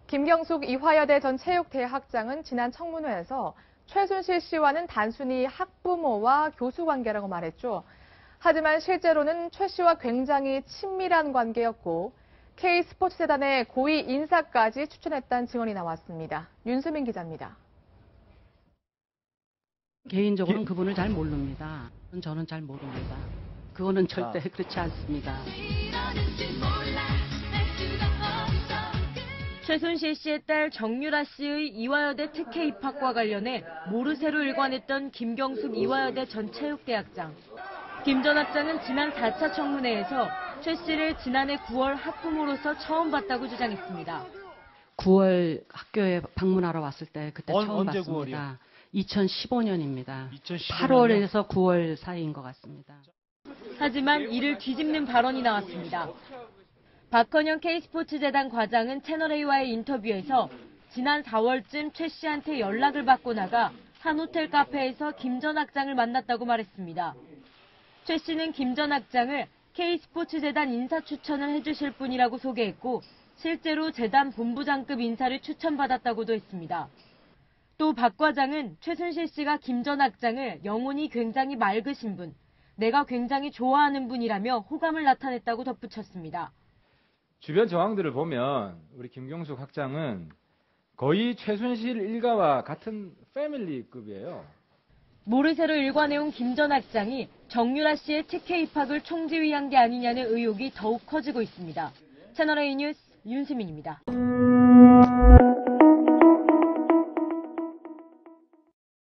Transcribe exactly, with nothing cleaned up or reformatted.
김경숙 이화여대 전 체육대학장은 지난 청문회에서 최순실 씨와는 단순히 학부모와 교수 관계라고 말했죠. 하지만 실제로는 최 씨와 굉장히 친밀한 관계였고 K스포츠재단의 고위 인사까지 추천했다는 증언이 나왔습니다. 윤수민 기자입니다. 개인적으로는 그분을 잘 모릅니다. 저는 잘 모릅니다. 그거는 절대 그렇지 않습니다. 최순실 씨의 딸 정유라 씨의 이화여대 특혜 입학과 관련해 모르쇠로 일관했던 김경숙 이화여대 전 체육대학장. 김 전 학장은 지난 사 차 청문회에서 최 씨를 지난해 구월 학부모로서 처음 봤다고 주장했습니다. 구월 학교에 방문하러 왔을 때 그때 언, 처음 언제 봤습니다. 구월이요? 이천십오 년입니다. 이천십오 년이요? 팔월에서 구월 사이인 것 같습니다. 하지만 이를 뒤집는 발언이 나왔습니다. 박헌영 K스포츠재단 과장은 채널A와의 인터뷰에서 지난 사월쯤 최 씨한테 연락을 받고 나가 한 호텔 카페에서 김 전 학장을 만났다고 말했습니다. 최 씨는 김 전 학장을 K스포츠재단 인사 추천을 해주실 분이라고 소개했고 실제로 재단 본부장급 인사를 추천받았다고도 했습니다. 또 박 과장은 최순실 씨가 김 전 학장을 영혼이 굉장히 맑으신 분, 내가 굉장히 좋아하는 분이라며 호감을 나타냈다고 덧붙였습니다. 주변 정황들을 보면 우리 김경숙 학장은 거의 최순실 일가와 같은 패밀리급이에요. 모르쇠로 일관해온 김 전 학장이 정유라 씨의 특혜 입학을 총지휘한 게 아니냐는 의혹이 더욱 커지고 있습니다. 채널A 뉴스 윤수민입니다.